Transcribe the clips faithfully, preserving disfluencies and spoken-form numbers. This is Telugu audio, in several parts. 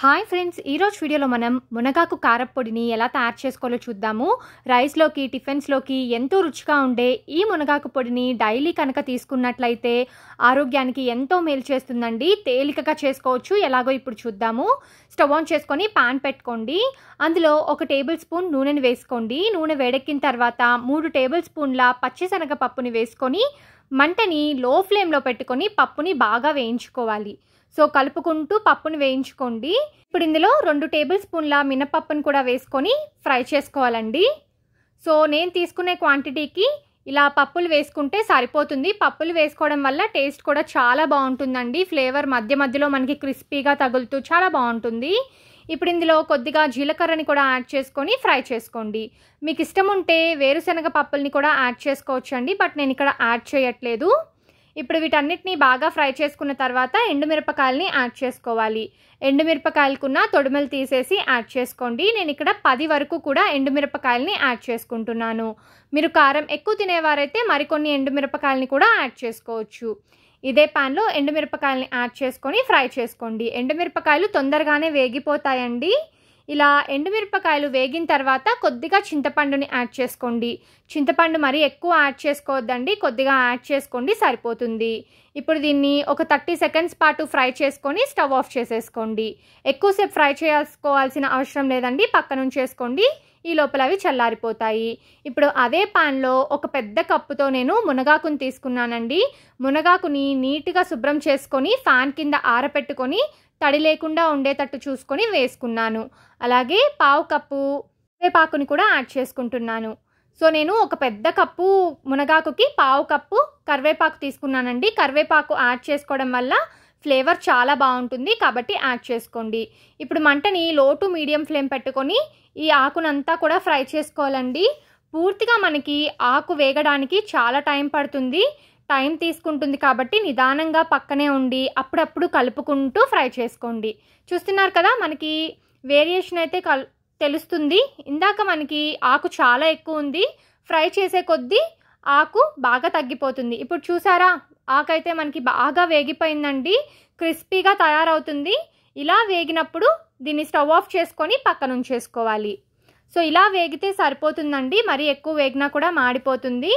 హాయ్ ఫ్రెండ్స్, ఈరోజు వీడియోలో మనం మునగాకు కారప్పొడిని ఎలా తయారు చేసుకోవాలో చూద్దాము. రైస్లోకి టిఫిన్స్లోకి ఎంతో రుచిగా ఉండే ఈ మునగాకు పొడిని డైలీ కనుక తీసుకున్నట్లయితే ఆరోగ్యానికి ఎంతో మేలు చేస్తుందండి. తేలికగా చేసుకోవచ్చు. ఎలాగో ఇప్పుడు చూద్దాము. స్టవ్ ఆన్ చేసుకొని పాన్ పెట్టుకోండి. అందులో ఒక టేబుల్ స్పూన్ నూనెని వేసుకోండి. నూనె వేడెక్కిన తర్వాత మూడు టేబుల్ స్పూన్ల పచ్చిశనగ పప్పుని వేసుకొని మంటని లో ఫ్లేమ్లో పెట్టుకొని పప్పుని బాగా వేయించుకోవాలి. సో కలుపుకుంటూ పప్పుని వేయించుకోండి. ఇప్పుడు ఇందులో రెండు టేబుల్ స్పూన్ల మినపప్పుని కూడా వేసుకొని ఫ్రై చేసుకోవాలండి. సో నేను తీసుకునే క్వాంటిటీకి ఇలా పప్పులు వేసుకుంటే సరిపోతుంది. పప్పులు వేసుకోవడం వల్ల టేస్ట్ కూడా చాలా బాగుంటుందండి. ఫ్లేవర్ మధ్య మధ్యలో మనకి క్రిస్పీగా తగులుతూ చాలా బాగుంటుంది. ఇప్పుడు ఇందులో కొద్దిగా జీలకర్రని కూడా యాడ్ చేసుకొని ఫ్రై చేసుకోండి. మీకు ఇష్టం ఉంటే వేరుశనగ పప్పుల్ని కూడా యాడ్ చేసుకోవచ్చు అండి, బట్ నేను ఇక్కడ యాడ్ చేయట్లేదు. ఇప్పుడు వీటన్నిటిని బాగా ఫ్రై చేసుకున్న తర్వాత ఎండుమిరపకాయలని యాడ్ చేసుకోవాలి. ఎండుమిరపకాయలకున్న తొడిమలు తీసేసి యాడ్ చేసుకోండి. నేను ఇక్కడ పది వరకు కూడా ఎండుమిరపకాయలని యాడ్ చేసుకుంటున్నాను. మీరు కారం ఎక్కువ తినేవారైతే మరికొన్ని ఎండుమిరపకాయలని కూడా యాడ్ చేసుకోవచ్చు. ఇదే ప్యాన్లో ఎండుమిరపకాయలని యాడ్ చేసుకొని ఫ్రై చేసుకోండి. ఎండుమిరపకాయలు తొందరగానే వేగిపోతాయండి. ఇలా ఎండుమిరపకాయలు వేగిన తర్వాత కొద్దిగా చింతపండుని యాడ్ చేసుకోండి. చింతపండు మరీ ఎక్కువ యాడ్ చేసుకోవద్దండి, కొద్దిగా యాడ్ చేసుకోండి, సరిపోతుంది. ఇప్పుడు దీన్ని ఒక థర్టీ సెకండ్స్ పాటు ఫ్రై చేసుకొని స్టవ్ ఆఫ్ చేసేసుకోండి. ఎక్కువసేపు ఫ్రై చేసుకోవాల్సిన అవసరం లేదండి, పక్కన ఉంచేసుకోండి. ఈ లోపల అవి చల్లారిపోతాయి. ఇప్పుడు అదే పాన్లో ఒక పెద్ద కప్పుతో నేను మునగాకుని తీసుకున్నానండి. మునగాకుని నీట్గా శుభ్రం చేసుకొని ఫ్యాన్ కింద ఆరపెట్టుకొని తడి లేకుండా ఉండేటట్టు చూసుకొని వేసుకున్నాను. అలాగే పావు కప్పు కరివేపాకుని కూడా యాడ్ చేసుకుంటున్నాను. సో నేను ఒక పెద్ద కప్పు మునగాకుకి పావు కప్పు కరివేపాకు తీసుకున్నానండి. కరివేపాకు యాడ్ చేసుకోవడం వల్ల ఫ్లేవర్ చాలా బాగుంటుంది కాబట్టి యాడ్ చేసుకోండి. ఇప్పుడు మంటని లో టు మీడియం ఫ్లేమ్ పెట్టుకొని ఈ ఆకునంతా కూడా ఫ్రై చేసుకోవాలండి. పూర్తిగా మనకి ఆకు వేగడానికి చాలా టైం పడుతుంది, టైం తీసుకుంటుంది కాబట్టి నిదానంగా పక్కనే ఉండి అప్పుడప్పుడు కలుపుకుంటూ ఫ్రై చేసుకోండి. చూస్తున్నారు కదా, మనకి వేరియేషన్ అయితే కల్ తెలుస్తుంది. ఇందాక మనకి ఆకు చాలా ఎక్కువ ఉంది, ఫ్రై చేసే కొద్దీ ఆకు బాగా తగ్గిపోతుంది. ఇప్పుడు చూసారా, ఆకు అయితే మనకి బాగా వేగిపోయిందండి, క్రిస్పీగా తయారవుతుంది. ఇలా వేగినప్పుడు దీన్ని స్టవ్ ఆఫ్ చేసుకొని పక్కన ఉంచేసుకోవాలి. సో ఇలా వేగితే సరిపోతుందండి, మరీ ఎక్కువ వేగినా కూడా మాడిపోతుంది.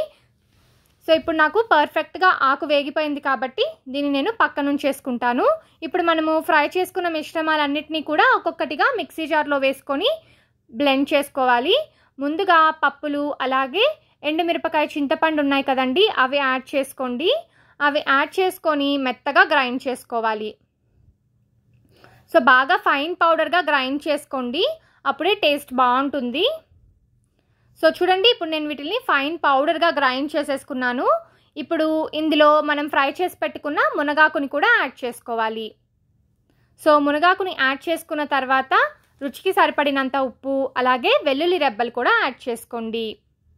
సో ఇప్పుడు నాకు పర్ఫెక్ట్గా ఆకు వేగిపోయింది కాబట్టి దీన్ని నేను పక్కన ఉంచేసుకుంటాను. ఇప్పుడు మనము ఫ్రై చేసుకున్న మిశ్రమాలన్నింటినీ కూడా ఒక్కొక్కటిగా మిక్సీ జార్లో వేసుకొని బ్లెండ్ చేసుకోవాలి. ముందుగా పప్పులు అలాగే ఎండుమిరపకాయ చింతపండు ఉన్నాయి కదండి, అవి యాడ్ చేసుకోండి. అవి యాడ్ చేసుకొని మెత్తగా గ్రైండ్ చేసుకోవాలి. సో బాగా ఫైన్ పౌడర్గా గ్రైండ్ చేసుకోండి, అప్పుడే టేస్ట్ బాగుంటుంది. సో చూడండి, ఇప్పుడు నేను వీటిని ఫైన్ పౌడర్గా గ్రైండ్ చేసేసుకున్నాను. ఇప్పుడు ఇందులో మనం ఫ్రై చేసి పెట్టుకున్న మునగాకుని కూడా యాడ్ చేసుకోవాలి. సో మునగాకుని యాడ్ చేసుకున్న తర్వాత రుచికి సరిపడినంత ఉప్పు అలాగే వెల్లుల్లి రెబ్బలు కూడా యాడ్ చేసుకోండి.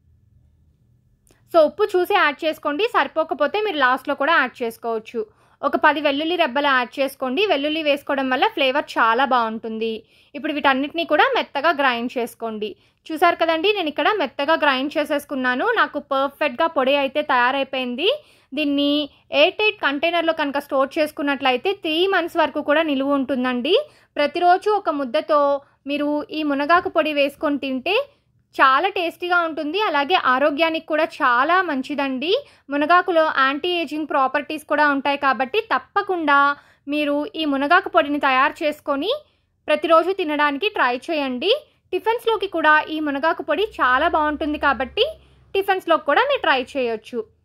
సో ఉప్పు చూసి యాడ్ చేసుకోండి, సరిపోకపోతే మీరు లాస్ట్లో కూడా యాడ్ చేసుకోవచ్చు. ఒక పది వెల్లుల్లి రెబ్బలు యాడ్ చేసుకోండి. వెల్లుల్లి వేసుకోవడం వల్ల ఫ్లేవర్ చాలా బాగుంటుంది. ఇప్పుడు వీటన్నిటినీ కూడా మెత్తగా గ్రైండ్ చేసుకోండి. చూసారు కదండి, నేను ఇక్కడ మెత్తగా గ్రైండ్ చేసేసుకున్నాను. నాకు పర్ఫెక్ట్గా పొడి అయితే తయారైపోయింది. దీన్ని ఎయిట్ ఎయిట్ కంటైనర్లో కనుక స్టోర్ చేసుకున్నట్లయితే త్రీ మంత్స్ వరకు కూడా నిలువ ఉంటుందండి. ప్రతిరోజు ఒక ముద్దతో మీరు ఈ మునగాకు పొడి వేసుకొని తింటే చాలా టేస్టీగా ఉంటుంది. అలాగే ఆరోగ్యానికి కూడా చాలా మంచిదండి. మునగాకులో యాంటీ ఏజింగ్ ప్రాపర్టీస్ కూడా ఉంటాయి కాబట్టి తప్పకుండా మీరు ఈ మునగాకు పొడిని తయారు చేసుకొని ప్రతిరోజు తినడానికి ట్రై చేయండి. టిఫిన్స్లోకి కూడా ఈ మునగాకు పొడి చాలా బాగుంటుంది కాబట్టి టిఫిన్స్లోకి కూడా మీరు ట్రై చేయొచ్చు.